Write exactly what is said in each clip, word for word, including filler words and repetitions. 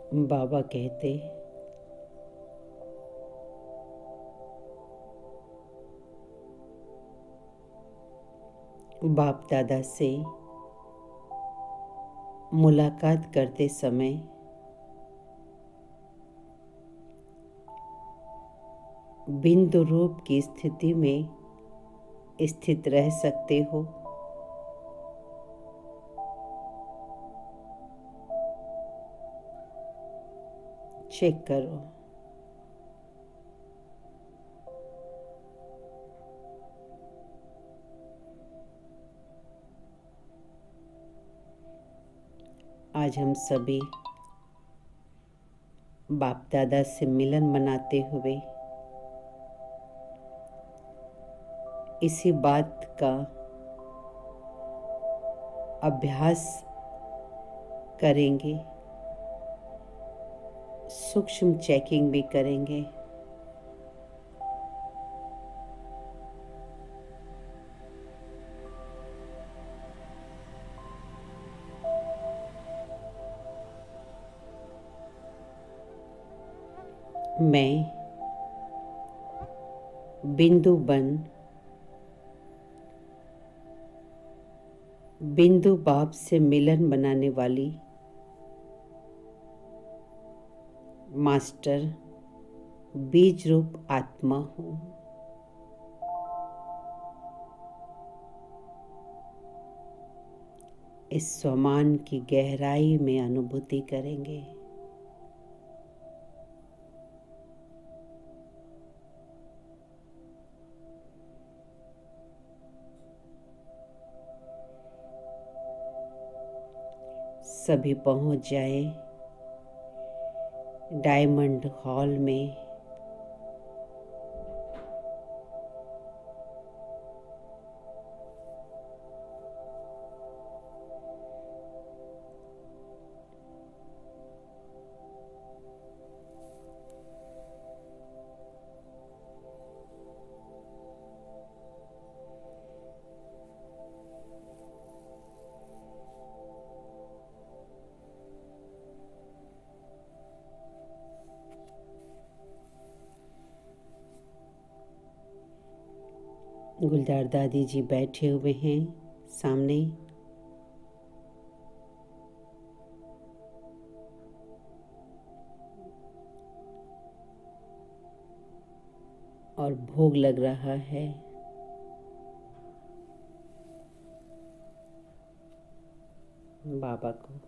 बाबा कहते, बाप दादा से मुलाकात करते समय बिंदु रूप की स्थिति में स्थित रह सकते हो। चेक करो। आज हम सभी बाप दादा से मिलन मनाते हुए इसी बात का अभ्यास करेंगे, सूक्ष्म चेकिंग भी करेंगे। मैं बिंदु बन बिंदु बाप से मिलन बनाने वाली मास्टर बीज रूप आत्मा हूँ। इस स्वमान की गहराई में अनुभूति करेंगे। सभी पहुंच जाए डायमंड हॉल में। गुलजार दादी जी बैठे हुए हैं सामने। और भोग लग रहा है। बाबा को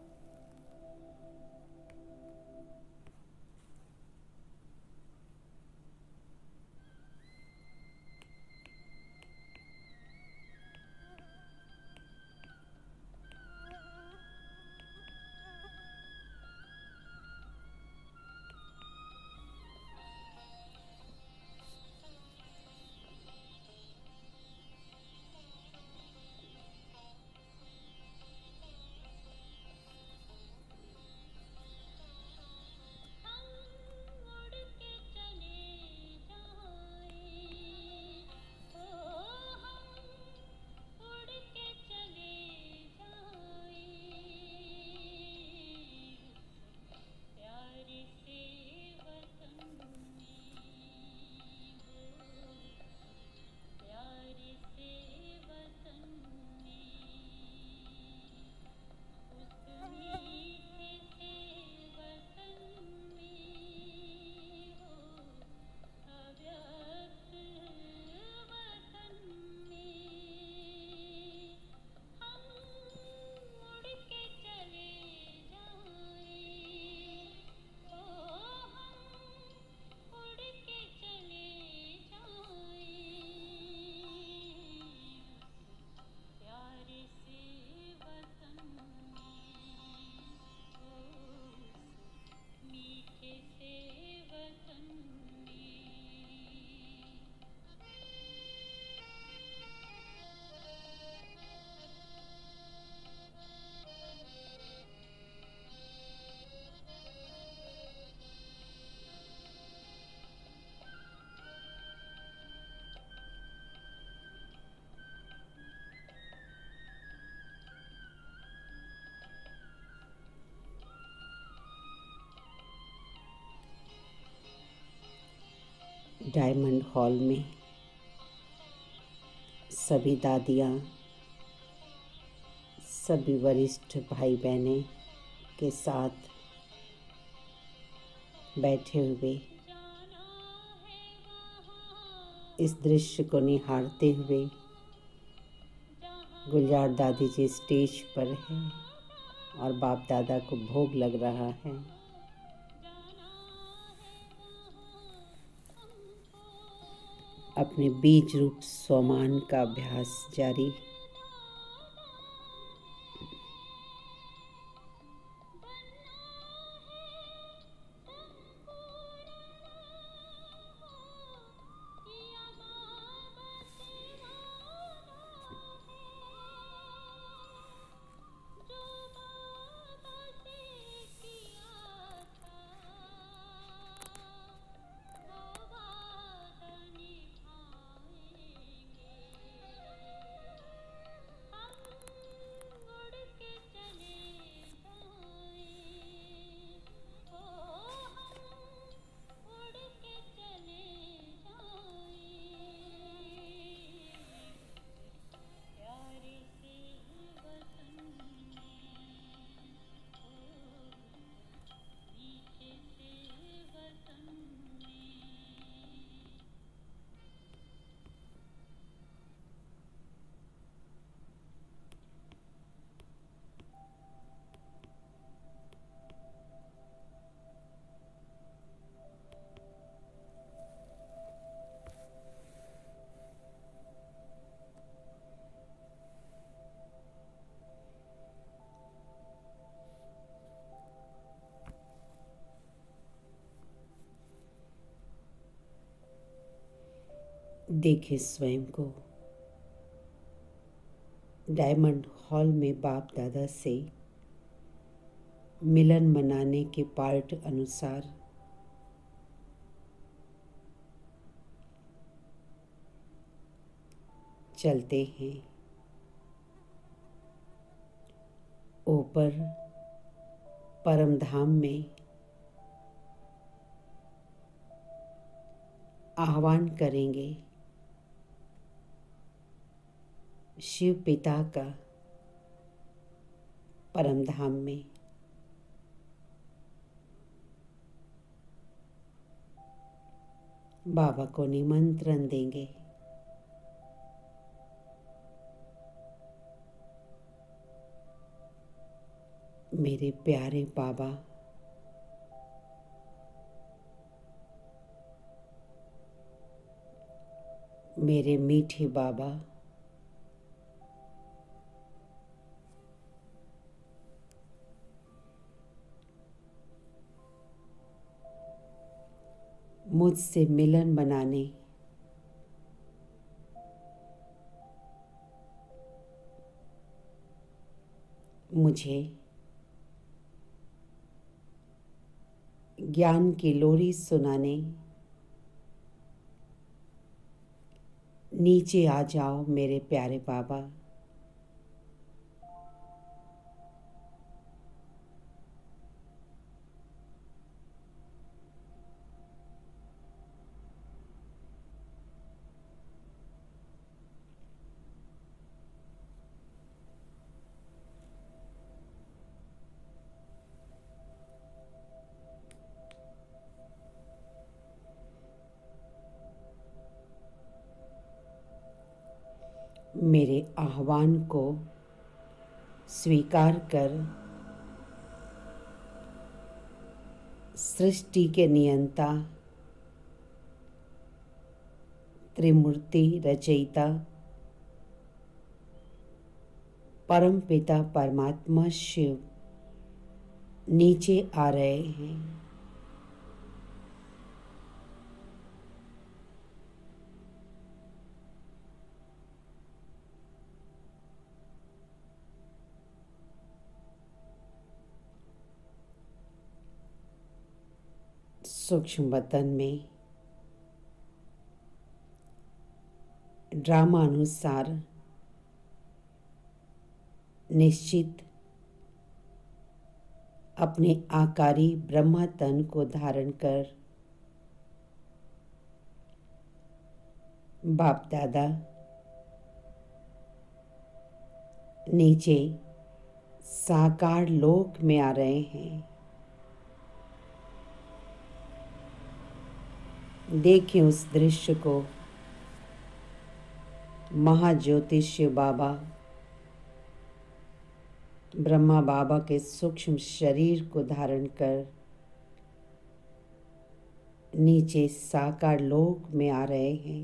डायमंड हॉल में सभी दादियाँ, सभी वरिष्ठ भाई बहनें के साथ बैठे हुए इस दृश्य को निहारते हुए गुलजार दादी जी स्टेज पर हैं और बाप दादा को भोग लग रहा है। अपने बीज रूप स्वमान का अभ्यास जारी। देखे स्वयं को डायमंड हॉल में बाप दादा से मिलन मनाने के पार्ट अनुसार चलते हैं। ऊपर परम धाम में आह्वान करेंगे शिव पिता का। परम धाम में बाबा को निमंत्रण देंगे। मेरे प्यारे बाबा, मेरे मीठे बाबा, मुझसे मिलन बनाने मुझे ज्ञान की लोरी सुनाने नीचे आ जाओ मेरे प्यारे बाबा। मेरे आह्वान को स्वीकार कर सृष्टि के नियंता, त्रिमूर्ति रचयिता, परम पिता परमात्मा शिव नीचे आ रहे हैं। सूक्ष्म वतन में ड्रामा अनुसार निश्चित अपने आकारी ब्रह्मा तन को धारण कर बाप दादा नीचे साकार लोक में आ रहे हैं। देखें उस दृश्य को। महाज्योतिष्य बाबा ब्रह्मा बाबा के सूक्ष्म शरीर को धारण कर नीचे साकार लोक में आ रहे हैं।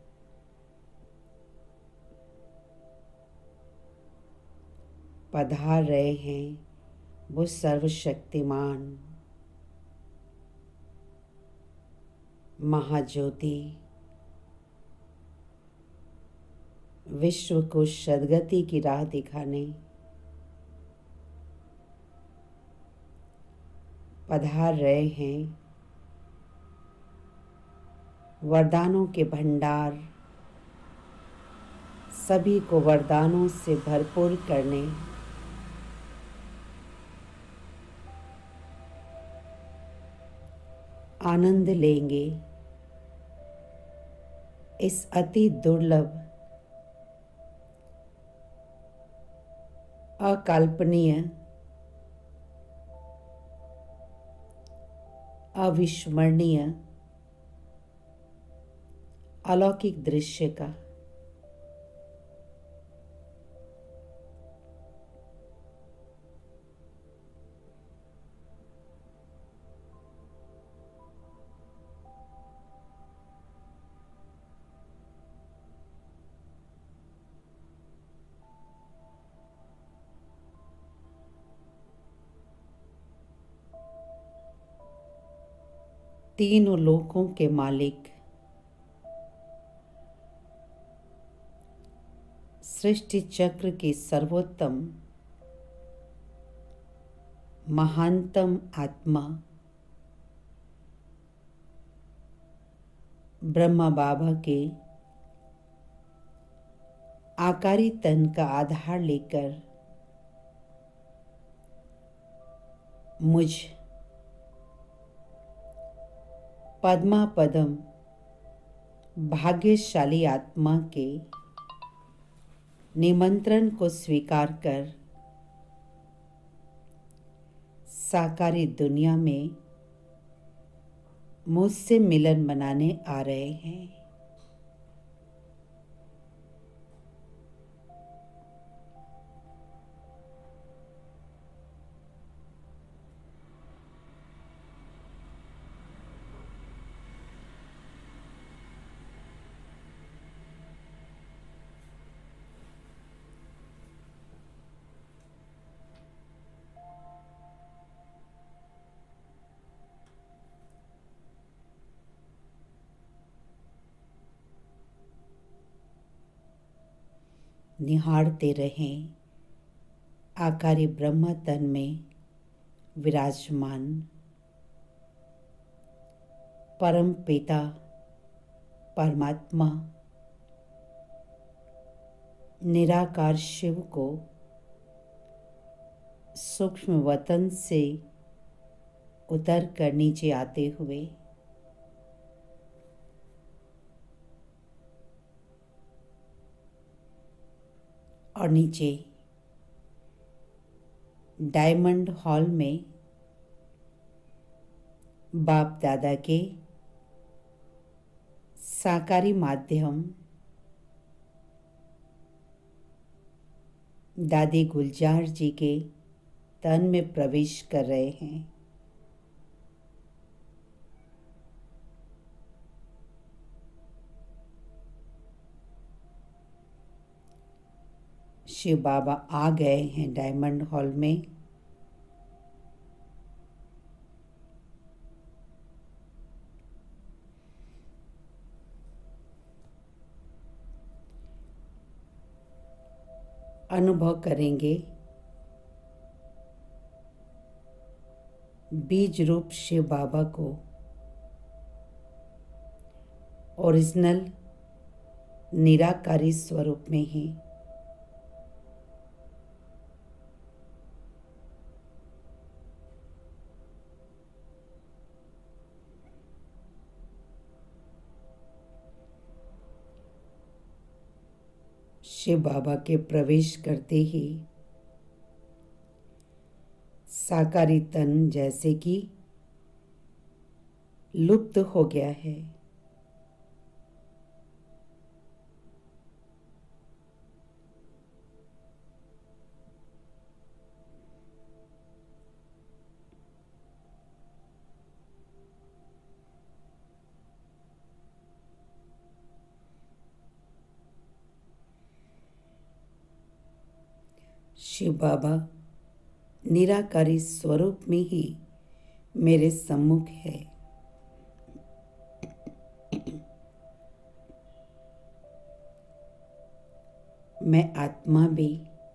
पधार रहे हैं वो सर्वशक्तिमान महाज्योति, विश्व को सद्गति की राह दिखाने पधार रहे हैं। वरदानों के भंडार सभी को वरदानों से भरपूर करने आनंद लेंगे इस अति दुर्लभ अकल्पनीय अविस्मरणीय अलौकिक दृश्य का। तीनों लोकों के मालिक सृष्टि चक्र की सर्वोत्तम महानतम आत्मा ब्रह्मा बाबा के आकारी तन का आधार लेकर मुझ पद्मा पदम भाग्यशाली आत्मा के निमंत्रण को स्वीकार कर साकारी दुनिया में मुझसे मिलन मनाने आ रहे हैं। निहारते रहें आकारी ब्रह्म तन में विराजमान परम पिता परमात्मा निराकार शिव को सूक्ष्म वतन से उतर कर नीचे आते हुए और नीचे डायमंड हॉल में बाप दादा के साकारी माध्यम दादी गुलजार जी के तन में प्रवेश कर रहे हैं। शिव बाबा आ गए हैं डायमंड हॉल में। अनुभव करेंगे बीज रूप शिव बाबा को ओरिजिनल निराकारी स्वरूप में ही शिव बाबा के प्रवेश करते ही साकारी तन जैसे कि लुप्त हो गया है। शिव बाबा निराकारी स्वरूप में ही मेरे सम्मुख है। मैं आत्मा भी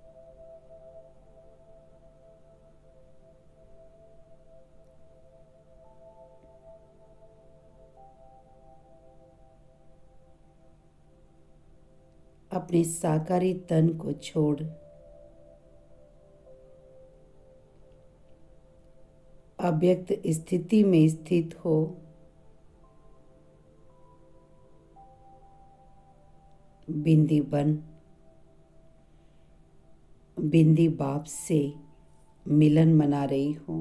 अपने साकारी तन को छोड़ अव्यक्त स्थिति में स्थित हो बिंदी बन बिंदी बाप से मिलन मना रही हूँ।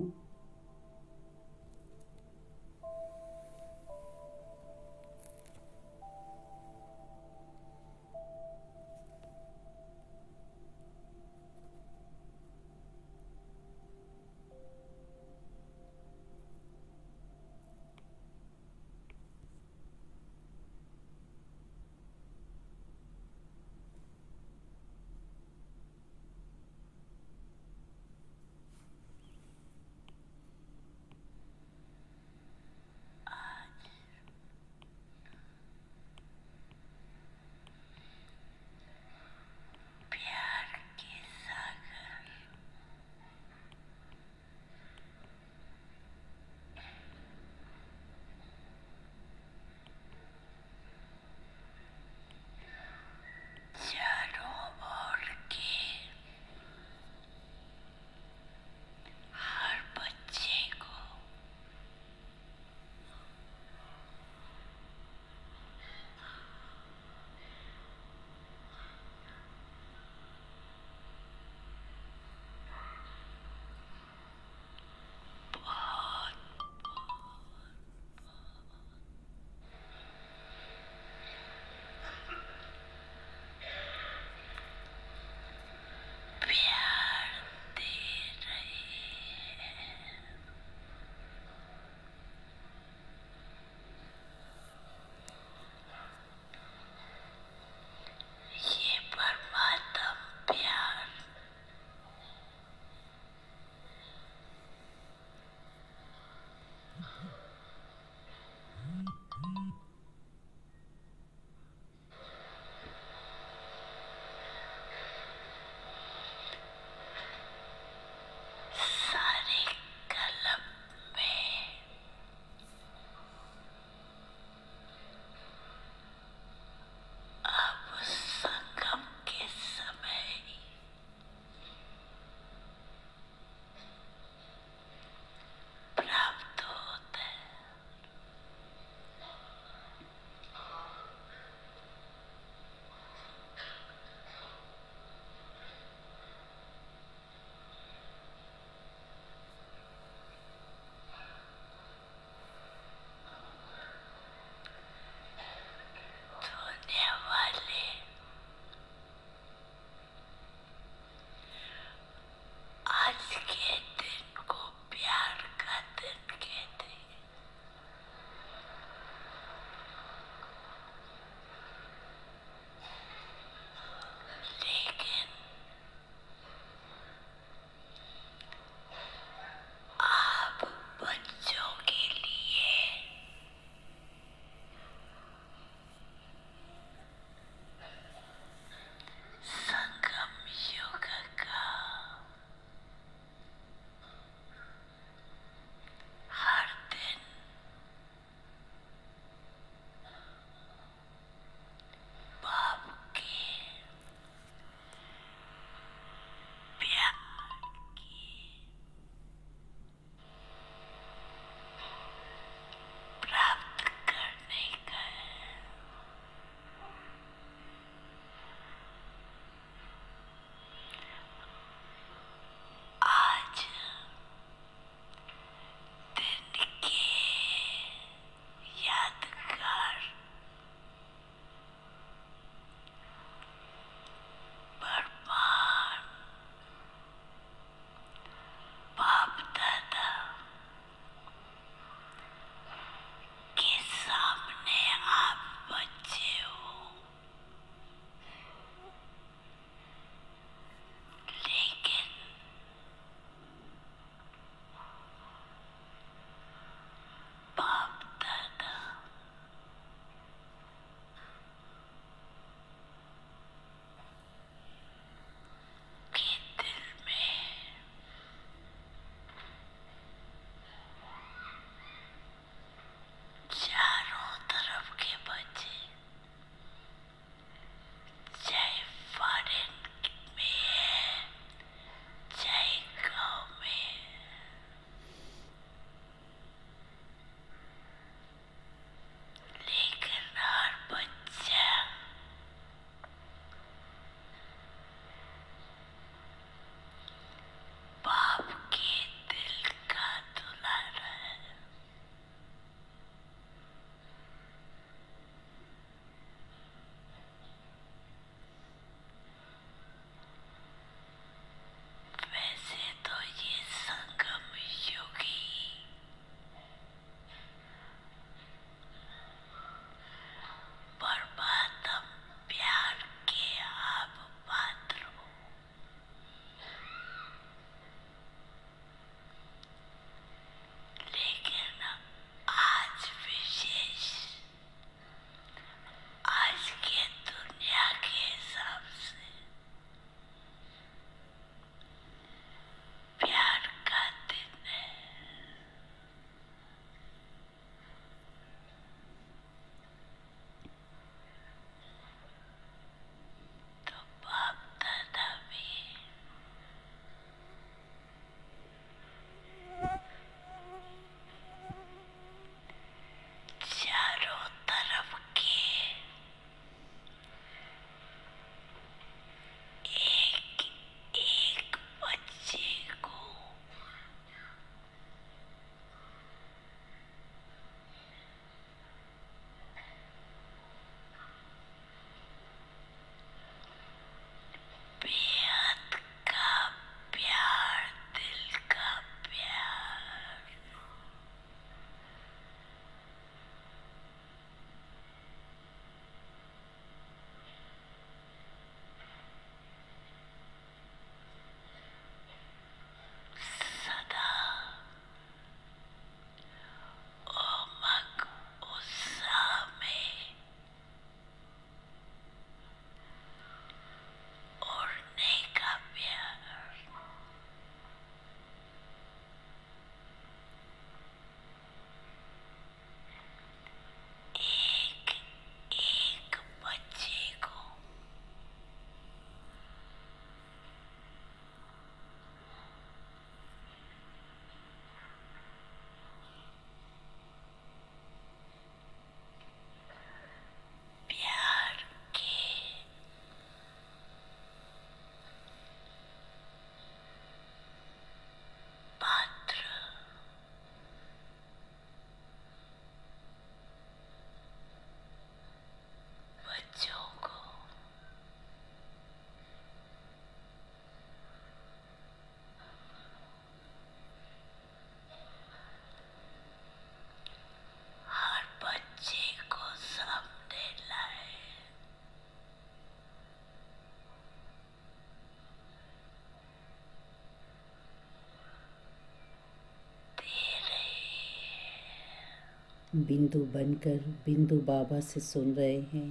बिंदु बनकर बिंदु बाबा से सुन रहे हैं।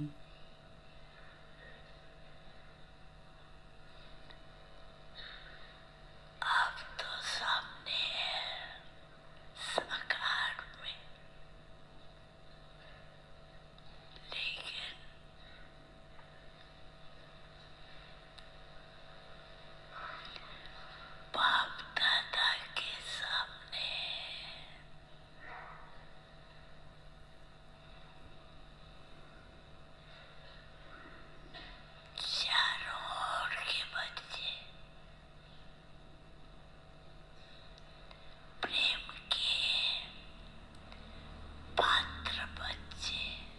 अब तो सामने है साकार में, लेकिन बाप दादा के सामने चारों ओर के बच्चे प्रेम के पात्र बच्चे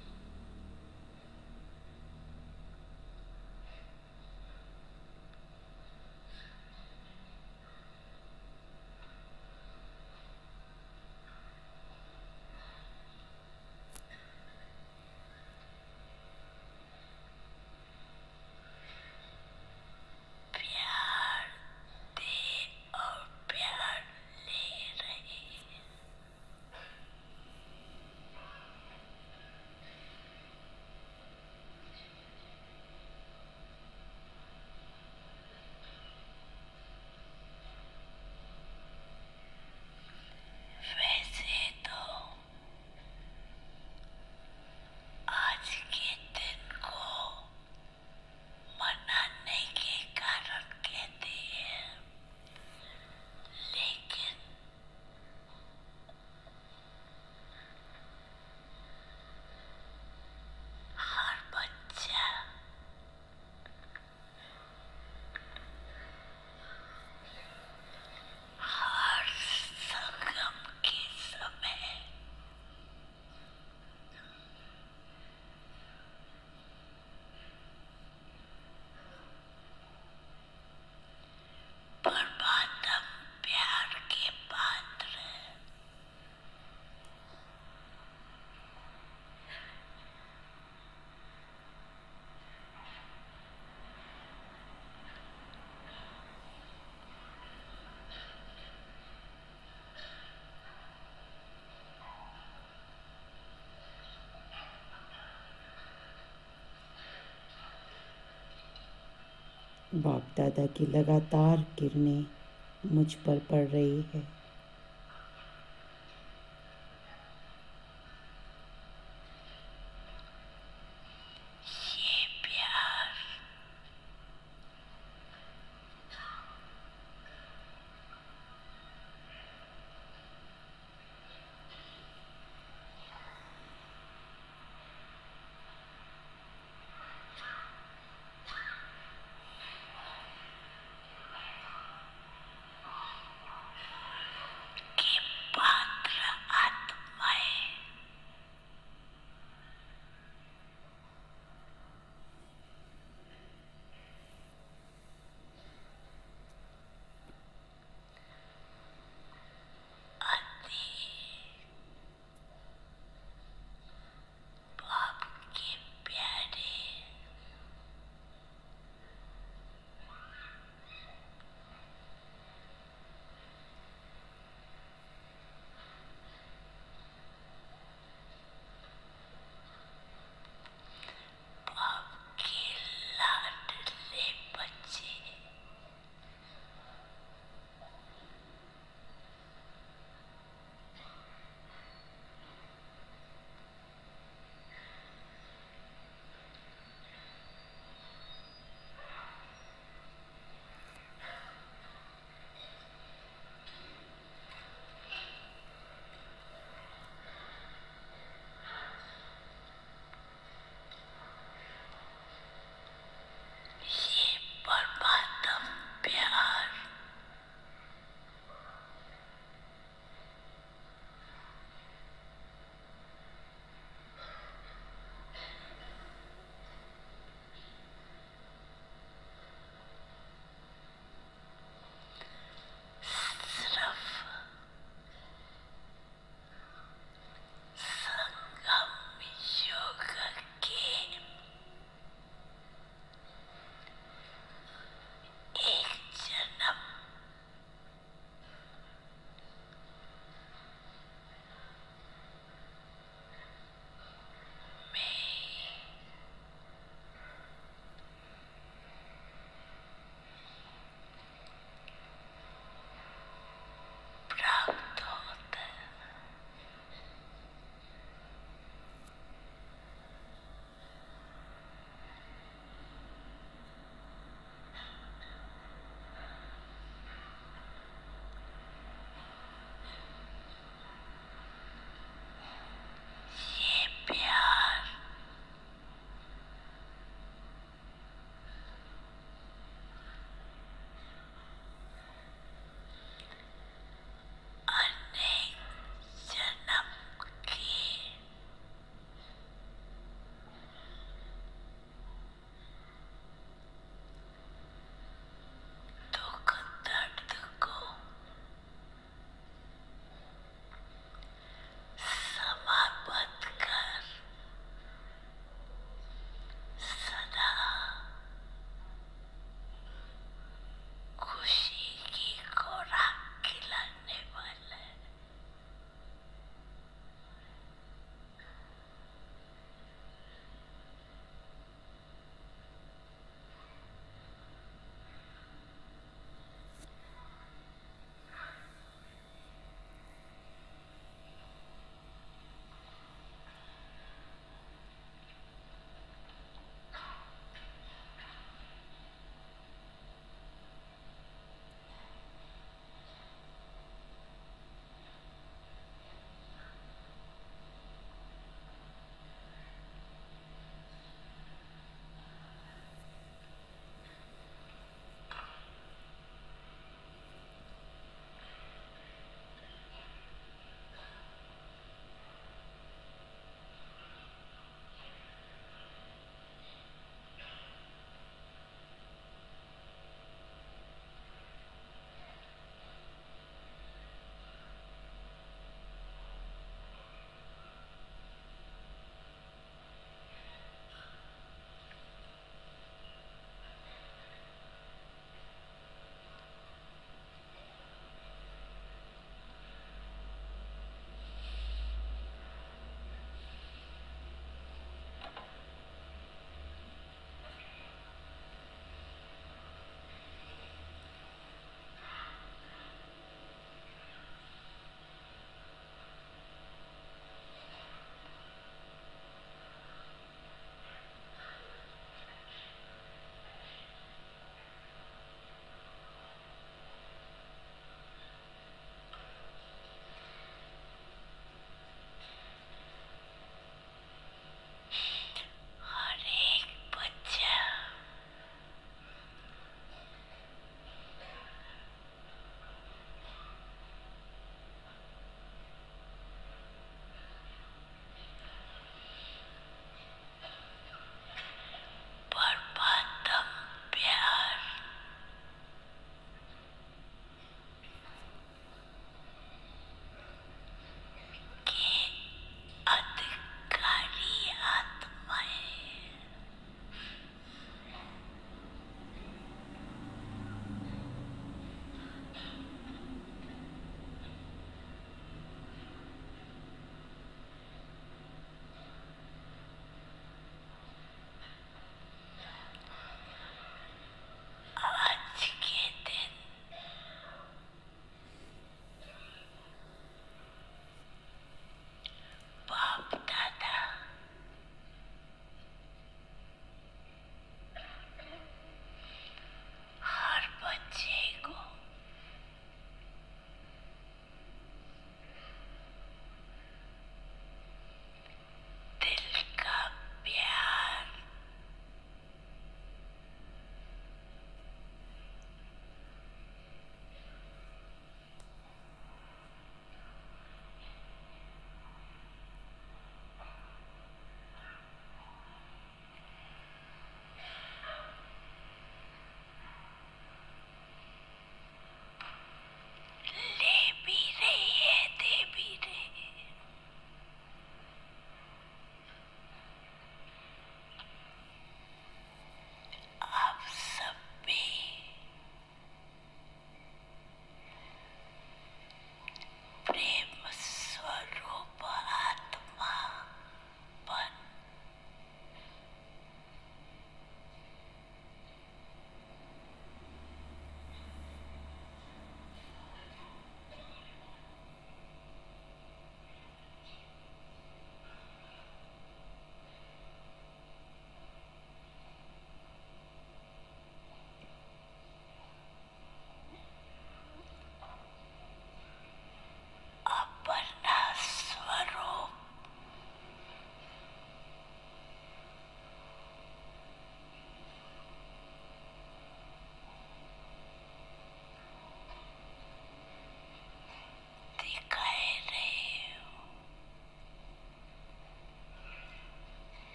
प्यार दे और प्यार ले रहे हैं। वैसे तो आज के दिन को मनाने के कारण कहते हैं, लेकिन हर बच्चा हर संगम के समय परमात्म प्यार के पात्र है। बाप दादा की लगातार किरणें मुझ पर पड़ रही है। ये प्यार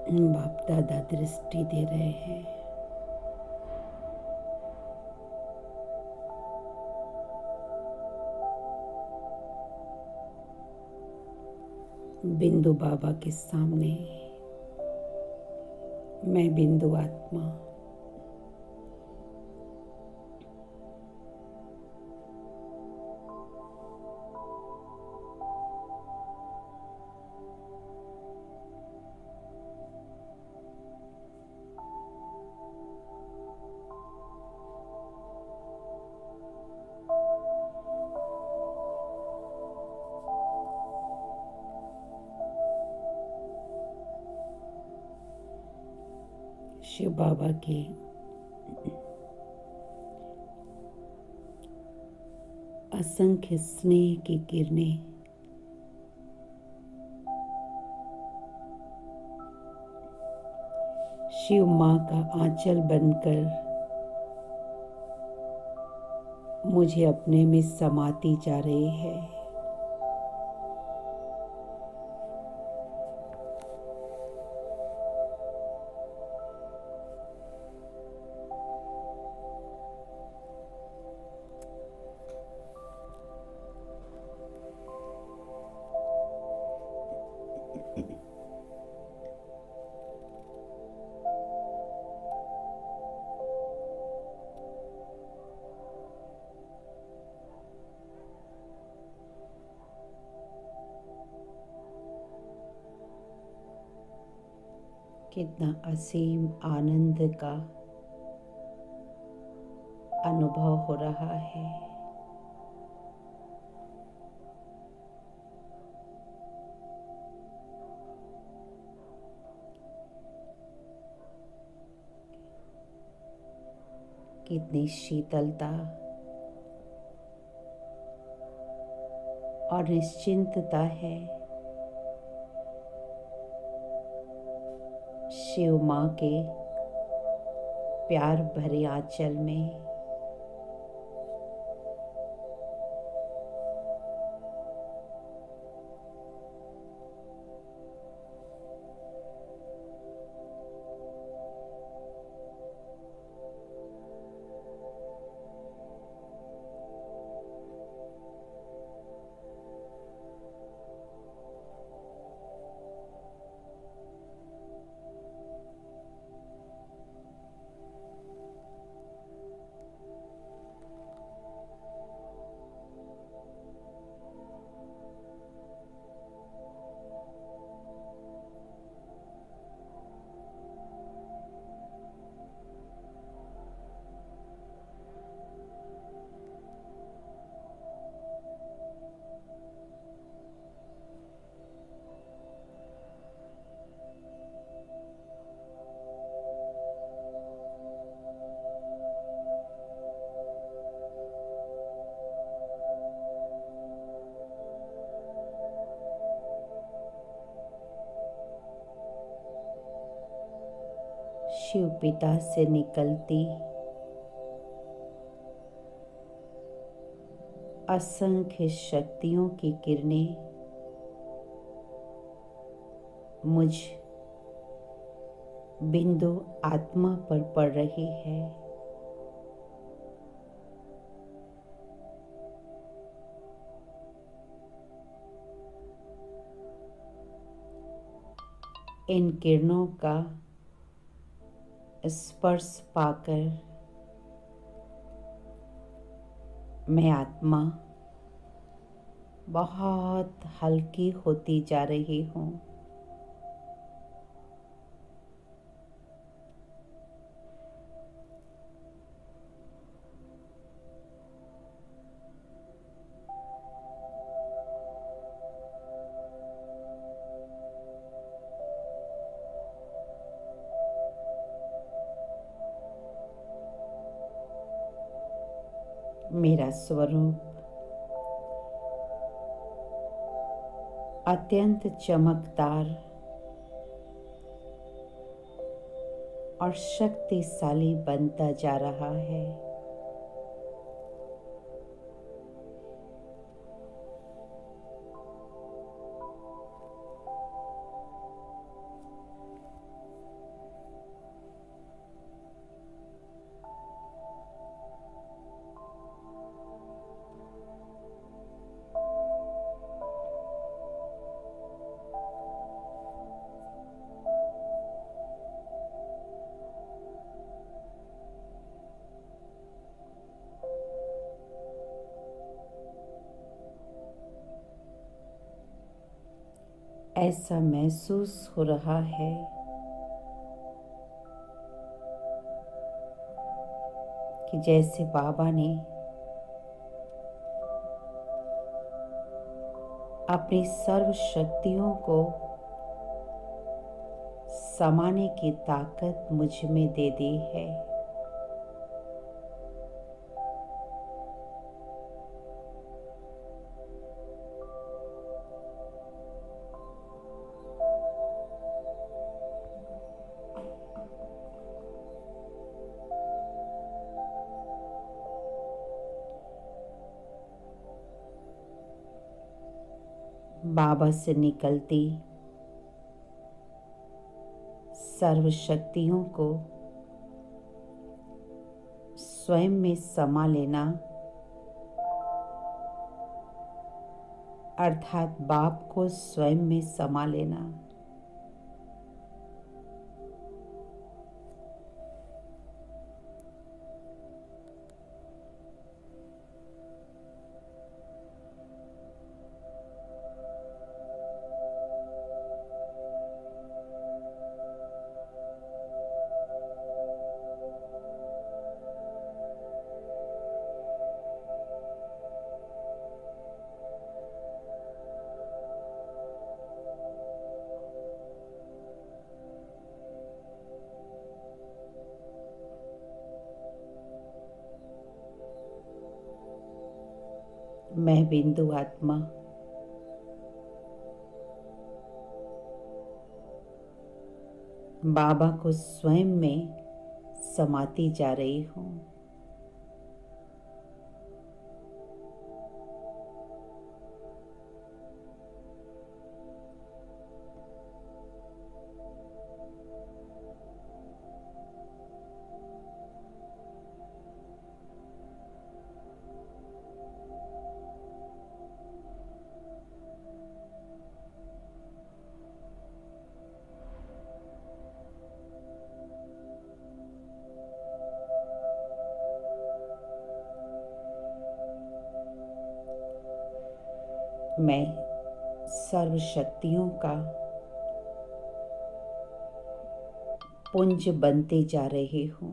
बाप दादा दृष्टि दे रहे हैं। बिंदु बाबा के सामने मैं बिंदु आत्मा शिव बाबा के असंख्य स्नेह की किरणें शिव माँ का आंचल बनकर मुझे अपने में समाती जा रही है। कितना असीम आनंद का अनुभव हो रहा है। कितनी शीतलता और निश्चिंतता है शिव माँ के प्यार भरे आंचल में। शिव पिता से निकलती असंख्य शक्तियों की किरणें मुझ बिंदु आत्मा पर पड़ रही है। इन किरणों का स्पर्श पाकर मैं आत्मा बहुत हल्की होती जा रही हूँ। मेरा स्वरूप अत्यंत चमकदार और शक्तिशाली बनता जा रहा है। ऐसा महसूस हो रहा है कि जैसे बाबा ने अपनी सर्व शक्तियों को समाने की ताकत मुझ में दे दी है। बाबा से निकलती सर्व शक्तियों को स्वयं में समा लेना अर्थात बाप को स्वयं में समा लेना। मैं बिंदु आत्मा बाबा को स्वयं में समाती जा रही हूँ। मैं सर्व शक्तियों का पुंज बनते जा रही हूँ।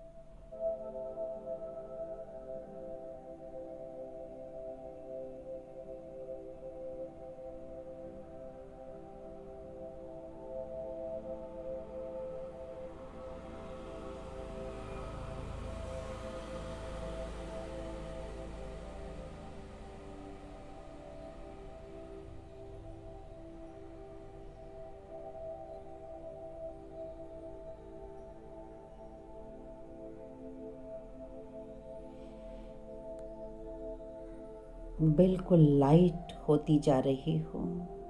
बिल्कुल लाइट होती जा रही हूँ।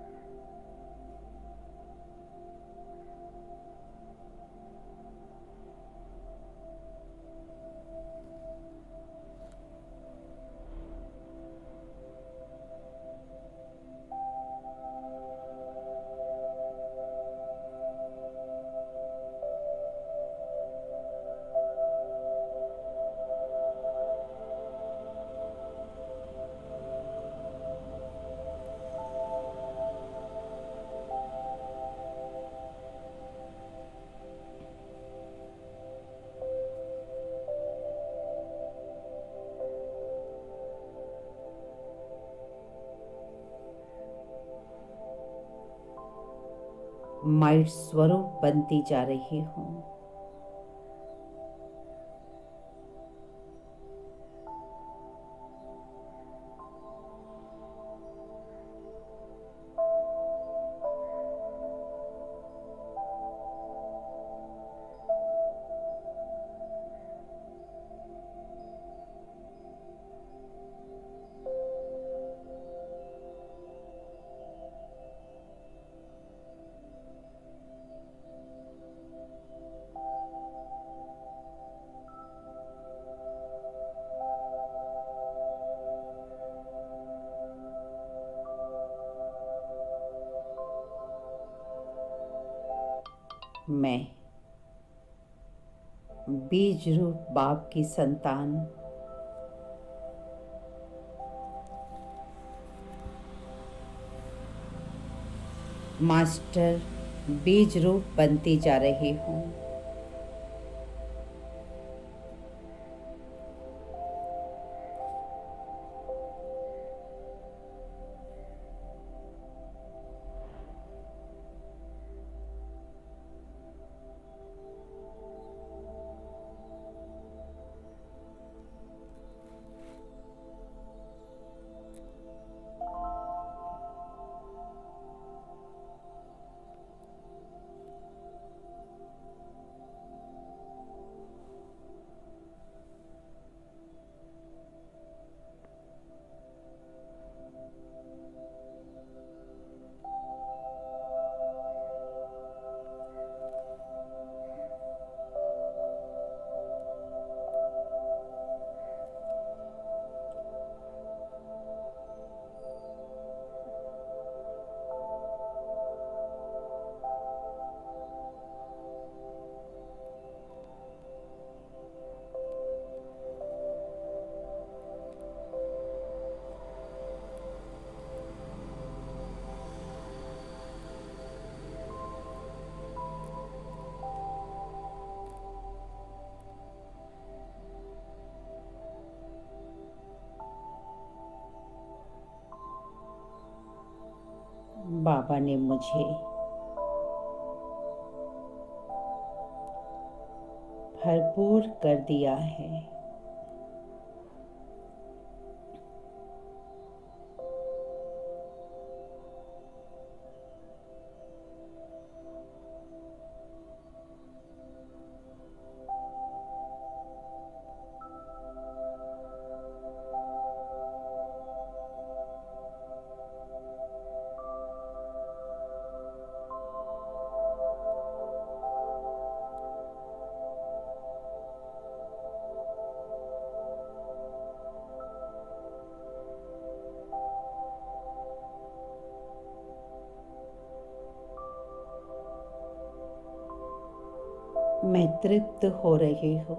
माइट स्वरूप बनती जा रही हूँ। मैं बीज रूप बाप की संतान मास्टर बीज रूप बनती जा रही हूँ। बाबा ने मुझे भरपूर कर दिया है। मैं तृप्त हो रही हूँ।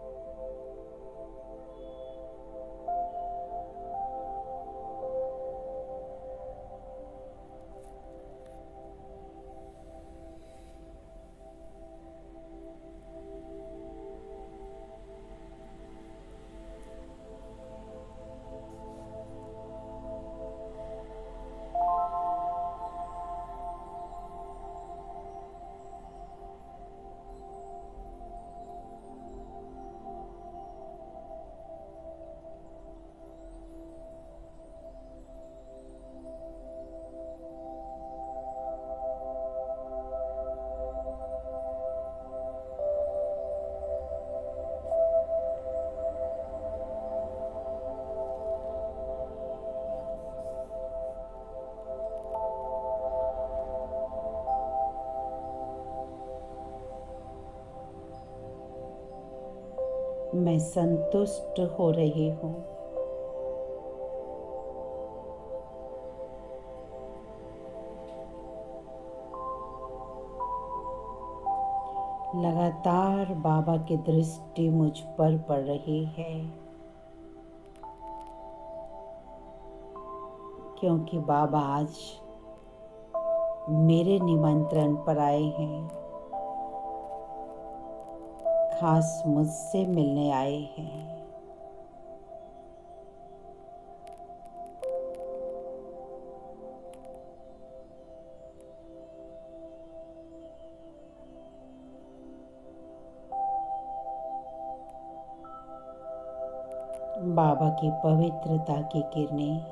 मैं संतुष्ट हो रही हूँ। लगातार बाबा की दृष्टि मुझ पर पड़ रही है, क्योंकि बाबा आज मेरे निमंत्रण पर आए हैं, खास मुझसे मिलने आए हैं। बाबा की पवित्रता की किरणें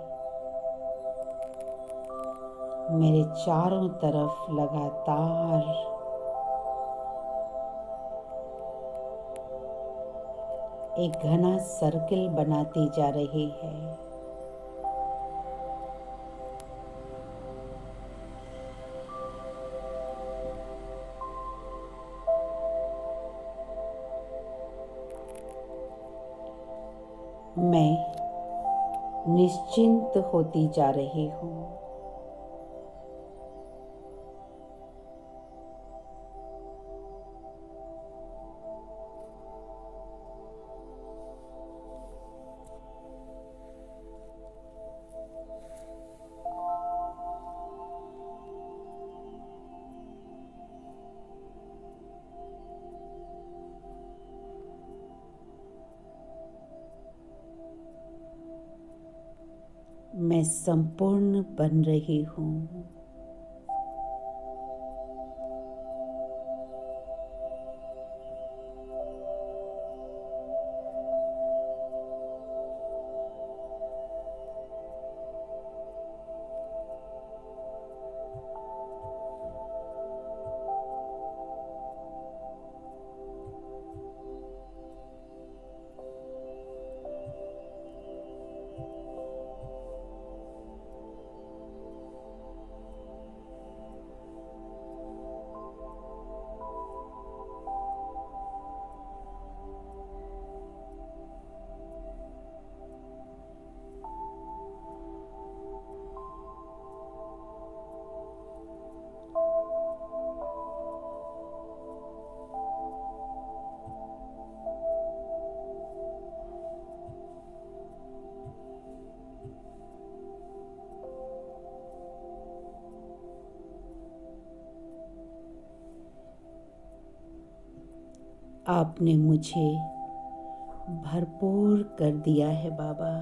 मेरे चारों तरफ लगातार एक घना सर्किल बनाती जा रही है। मैं निश्चिंत होती जा रही हूँ। मैं संपूर्ण बन रही हूँ। आपने मुझे भरपूर कर दिया है बाबा।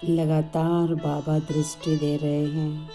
लगातार बाबा दृष्टि दे रहे हैं।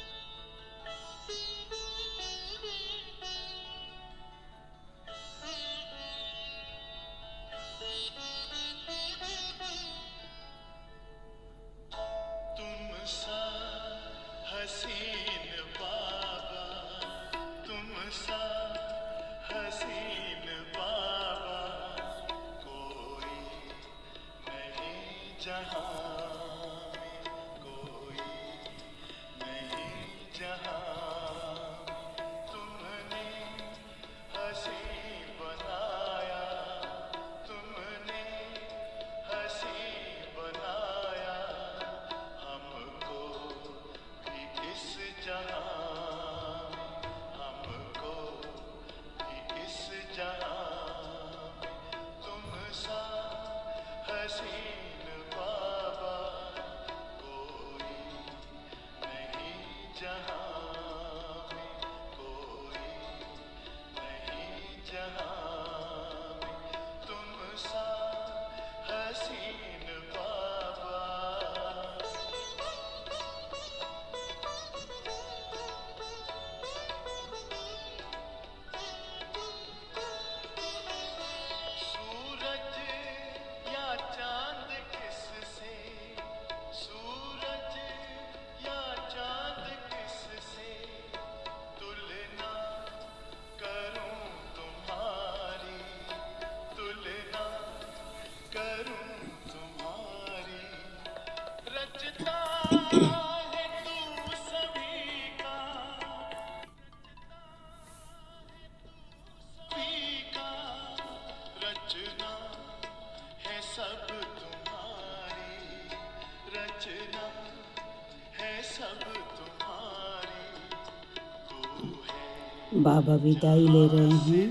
बाबा विदाई ले रहे हैं।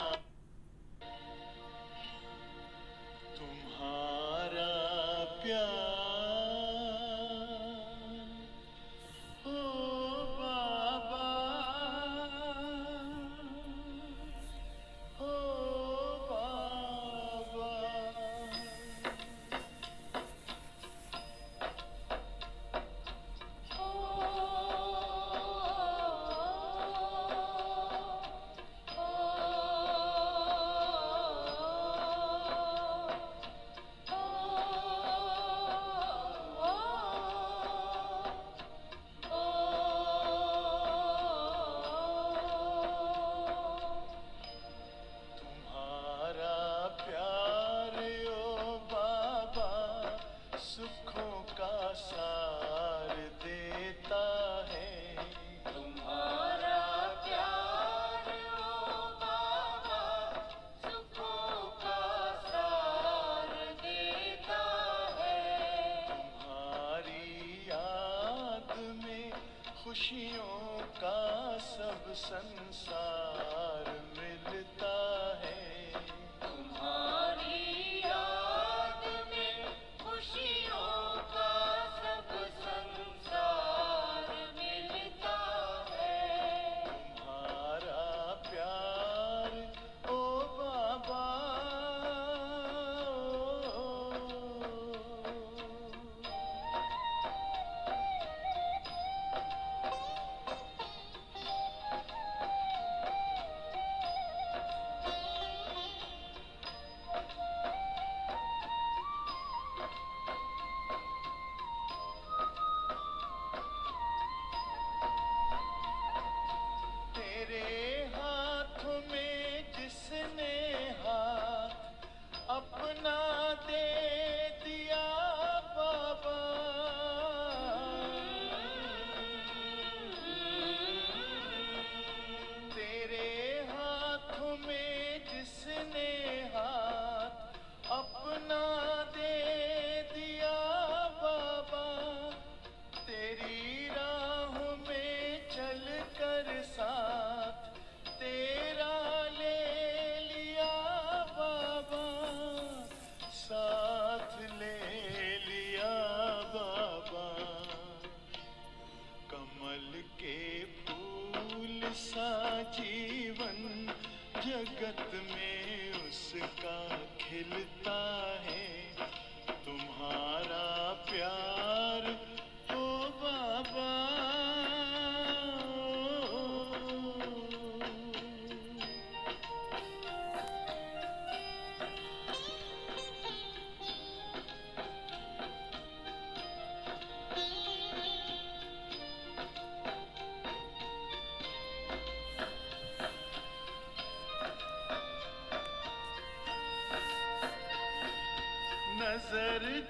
खुशियों का सब संसार मिलता है। तुम्हारी याद में खुशियों का सब संसार मिलता है। तुम्हारा प्यार ओ बाबा, अपना दे दिया बाबा, तेरे हाथों में जिसने हाथ अपना दे दिया बाबा, तेरी राहों में चल कर साथ तेरा ले लिया बाबा, साथ ले लिया बाबा। कमल के फूल सा जीवन जगत में उसका खिलता है। तुम्हारा प्यार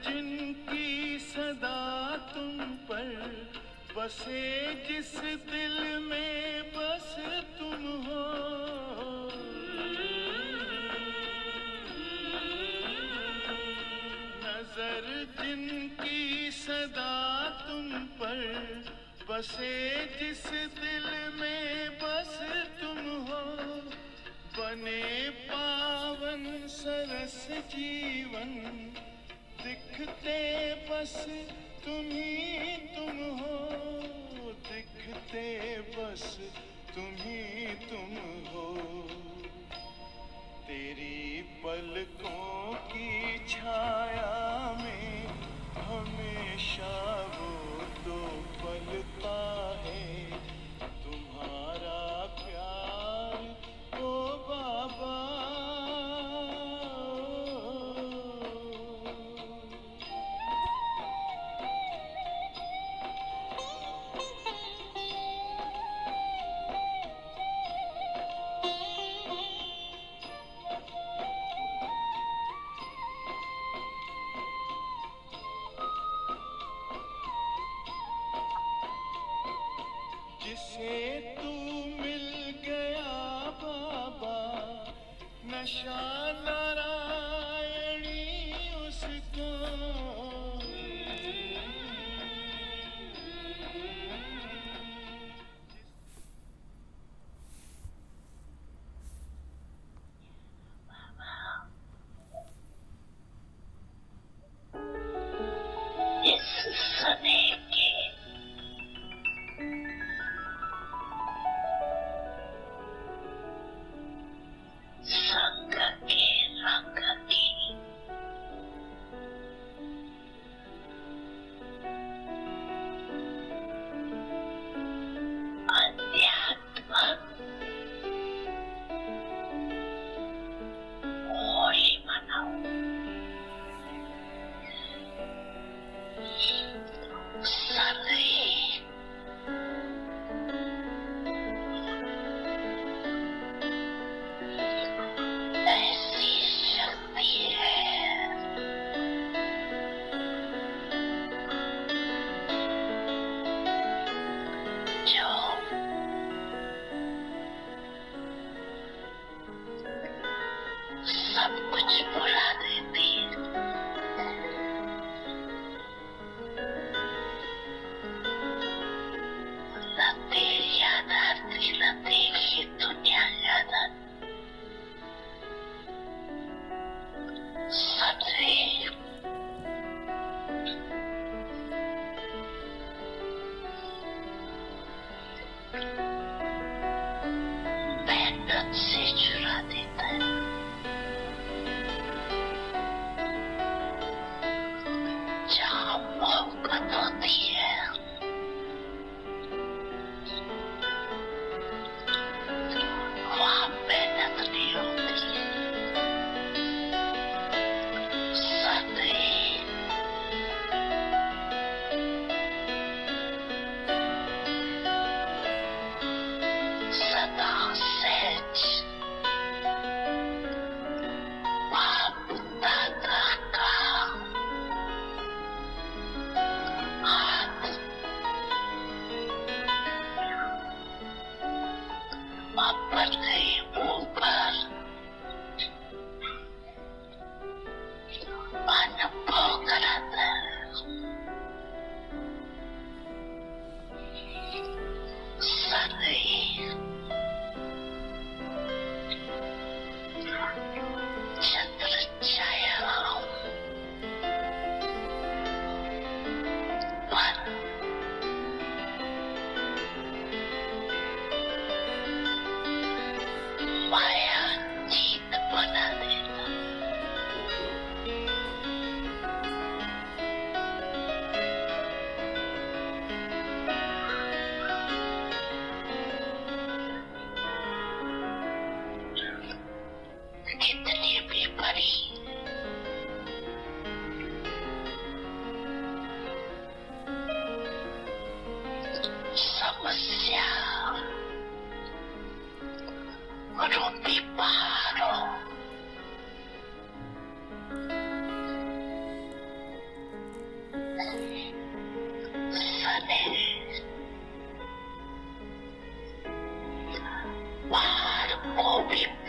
जिनकी सदा तुम पर बसे, जिस दिल में बस तुम हो। नजर जिनकी सदा तुम पर बसे, जिस दिल में बस तुम हो। बने पावन सरस जीवन, दिखते बस तुम ही तुम हो। दिखते बस तुम ही तुम हो। तेरी पलकों की छाया में हमेशा वो तो पलता है तुम्हारा प्यार, ओ बाबा। जिसे तू मिल गया बाबा, नशा नारायणी उसको। इस समय के संग के रंग की अध्यात्म होली मनाओ। सभी ऐसी शक्ति है जो सब कुछ भुला देती है। न तेरी याद आती, न तेरी दुनिया याद आती। सबसे मेहनत से चुरा देता है। जहाँ मोहब्बत होती है वहाँ मेहनत नहीं होती। सदैव सदा सहज बाप दादा का हाथ अपने ऊपर अनुभव कराता है। सदैव चंद्र छाया पर माया जीत बना देता। कितनी भी बड़ी समस्या रूपी पहाड़ों भी